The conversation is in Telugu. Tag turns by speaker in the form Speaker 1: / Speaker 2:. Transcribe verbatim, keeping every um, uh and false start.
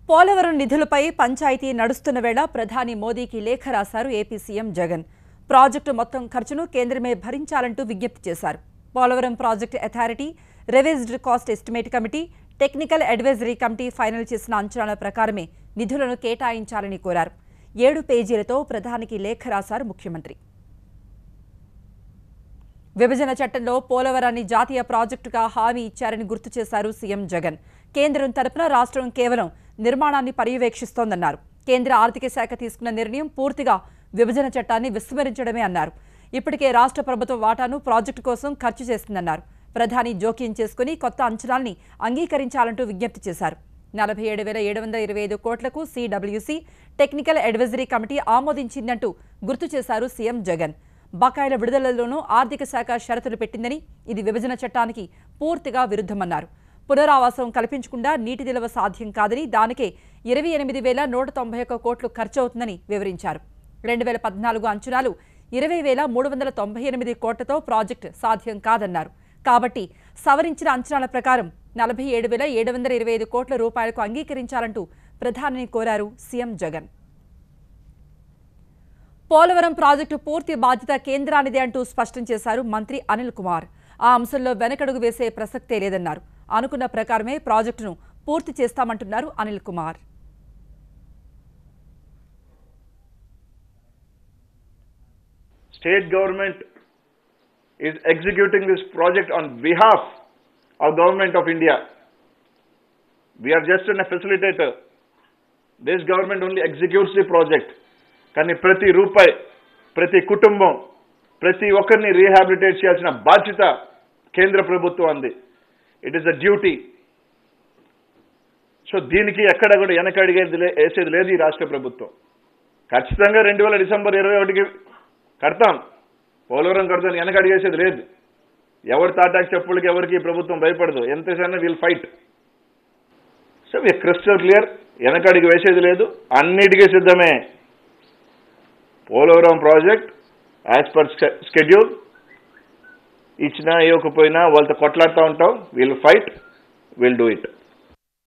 Speaker 1: పోలవరం నిధులపై పంచాయతీ నడుస్తున్న వేళ ప్రధాని మోదీకి లేఖ రాశారు ఏపీ సీఎం జగన్. ప్రాజెక్టు మొత్తం ఖర్చును కేంద్రమే భరించాలంటూ విజ్ఞప్తి చేశారు. Polavaram project authority, revised cost estimate committee, technical advisory committee final చేసిన అంచనాల ప్రకారమే నిధులను కేటాయించాలని కోరారు. ఏడు పేజీలతో ప్రధానికి లేఖ రాశారు ముఖ్యమంత్రి. విభజన చట్టంలో పోలవరాన్ని జాతీయ ప్రాజెక్టుగా హామీ ఇచ్చారని గుర్తు చేశారు సీఎం జగన్. కేంద్రం తరపున రాష్ట్రం కేవలం నిర్మాణాన్ని పర్యవేక్షిస్తోందన్నారు. కేంద్ర ఆర్థిక శాఖ తీసుకున్న నిర్ణయం పూర్తిగా విభజన చట్టాన్ని విస్మరించడమే అన్నారు. ఇప్పటికే రాష్ట్ర ప్రభుత్వం వాటాను ప్రాజెక్టు కోసం ఖర్చు చేస్తుందన్నారు. ప్రధాని జోక్యం చేసుకుని కొత్త అంచనాల్ని అంగీకరించాలంటూ విజ్ఞప్తి చేశారు. నలభై ఏడు వేల ఏడు వందల ఇరవై ఐదు కోట్లకు సిడబ్ల్యూసీ టెక్నికల్ అడ్వైజరీ కమిటీ ఆమోదించిందంటూ గుర్తు చేశారు సీఎం జగన్. బకాయిల విడుదలలోనూ ఆర్థిక శాఖ షరతులు పెట్టిందని, ఇది విభజన చట్టానికి పూర్తిగా విరుద్ధమన్నారు. పునరావాసం కల్పించకుండా నీటి నిల్వ సాధ్యం కాదని, దానికే ఇరవై ఎనిమిది వేల నూట తొంభై ఒక్క కోట్లు ఖర్చవుతుందని వివరించారు. రెండు వేల పద్నాలుగు అంచనాలు ఇరవై వేల మూడు వందల తొంభై ఎనిమిది కోట్లతో ప్రాజెక్టు సాధ్యం కాదన్నారు. కాబట్టి సవరించిన అంచనాల ప్రకారం నలభై ఏడు వేల ఏడు వందల ఇరవై ఐదు కోట్ల రూపాయలకు అంగీకరించాలంటూ ప్రధానిని కోరారు సీఎం జగన్. పోలవరం ప్రాజెక్టు పూర్తి బాధ్యత కేంద్రానిదే అంటూ స్పష్టం చేశారు మంత్రి అనిల్ కుమార్. ఆ అంశంలో వెనకడుగు వేసే ప్రసక్తే లేదన్నారు. అనుకున్న ప్రకారమే ప్రాజెక్టును పూర్తి చేస్తామంటున్నారు Anil Kumar.
Speaker 2: State government is executing this project on behalf of Government of India. We are just a facilitator. This government only executes the project. కానీ ప్రతి రూపాయి, ప్రతి కుటుంబం, ప్రతి ఒక్కరిని రీహాబిలిటేట్ చేయాల్సిన బాధ్యత కేంద్ర ప్రభుత్వం అంది. It is a duty. So దీనికి ఎక్కడ కూడా వెనకడిగేది వేసేది లేదు ఈ రాష్ట్ర ప్రభుత్వం. ఖచ్చితంగా రెండు వేల డిసెంబర్ ఇరవై ఒకటికి కడతాం, పోలవరం కడతాం, వెనకడిగేసేది లేదు. ఎవరి తాటాకి చెప్పులకి ఎవరికి ప్రభుత్వం భయపడదు. ఎంతసేనా will fight. So we crystal clear, వెనకడికి వేసేది లేదు, అన్నిటికీ సిద్ధమే. Polavaram project as per schedule, ఇచ్చినా ఇవ్వకపోయినా వాళ్ళతో కొట్లాడుతూ ఉంటాం. Will fight, will do it.